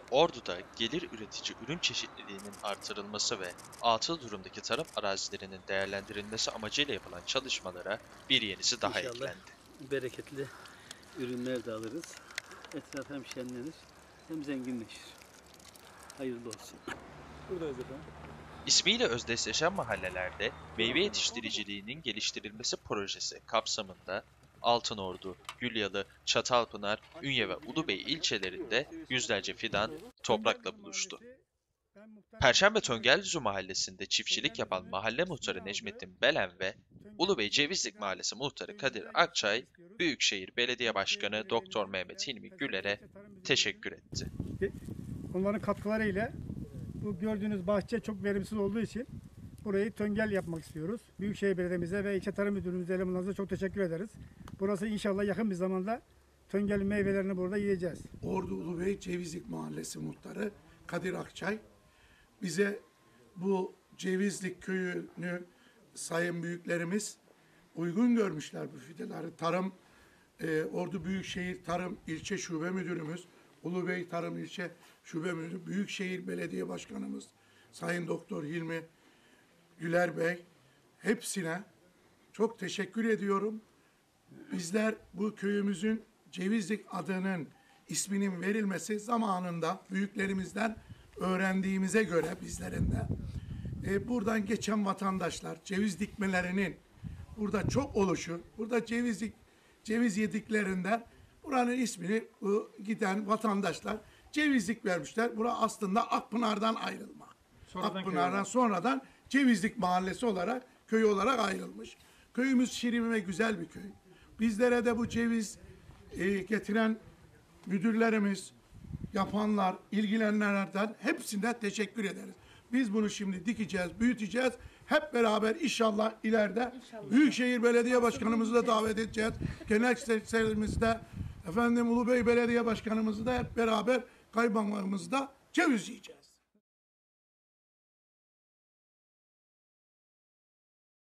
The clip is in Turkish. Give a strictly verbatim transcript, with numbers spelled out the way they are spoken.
Ordu'da gelir üretici ürün çeşitliliğinin artırılması ve atıl durumdaki tarım arazilerinin değerlendirilmesi amacıyla yapılan çalışmalara bir yenisi daha İnşallah eklendi. bereketli ürünler de alırız. Etraf hem şenlenir hem zenginleşir. Hayırlı olsun. Buradayız efendim. İsmiyle özdeşleşen mahallelerde meyve yetiştiriciliğinin geliştirilmesi projesi kapsamında Altınordu, Gülyalı, Çatalpınar, Ünye ve Ulubey ilçelerinde yüzlerce fidan toprakla buluştu. Perşembe Töngeldüzü mahallesinde çiftçilik yapan mahalle muhtarı Necmettin Belen ve Ulubey Cevizlik Mahallesi muhtarı Kadir Akçay, Büyükşehir Belediye Başkanı Doktor Mehmet Hilmi Güler'e teşekkür etti. Onların katkılarıyla bu gördüğünüz bahçe çok verimsiz olduğu için burayı töngel yapmak istiyoruz. Büyükşehir Belediye'mize ve İlçe Tarım Müdürlüğümüze, elemanlarımıza çok teşekkür ederiz. Burası inşallah yakın bir zamanda töngel meyvelerini burada yiyeceğiz. Ordu Ulubey Cevizlik Mahallesi muhtarı Kadir Akçay bize bu Cevizlik köyünü sayın büyüklerimiz uygun görmüşler bu fideleri. Tarım e, Ordu Büyükşehir Tarım İlçe Şube Müdürümüz, Ulubey Tarım İlçe Şube Müdürü, Büyükşehir Belediye Başkanımız Sayın Doktor Hilmi Güler Bey, hepsine çok teşekkür ediyorum. Bizler bu köyümüzün Cevizlik adının isminin verilmesi zamanında büyüklerimizden öğrendiğimize göre bizlerin de e, buradan geçen vatandaşlar ceviz dikmelerinin burada çok oluşu, burada cevizlik ceviz yediklerinden buranın ismini bu giden vatandaşlar Cevizlik vermişler. Bura aslında Akpınar'dan ayrılma. Sonradan Akpınar'dan sonradan Cevizlik Mahallesi olarak, köy olarak ayrılmış. Köyümüz şirin ve güzel bir köy. Bizlere de bu ceviz e, getiren müdürlerimiz, yapanlar, ilgilenenlerden hepsine teşekkür ederiz. Biz bunu şimdi dikeceğiz, büyüteceğiz. Hep beraber inşallah ileride inşallah. Büyükşehir Belediye Başkanımızı da davet edeceğiz. Genel sekreterimizde, efendim Ulubey Belediye Başkanımızı da hep beraber kaymakamımızda ceviz yiyeceğiz.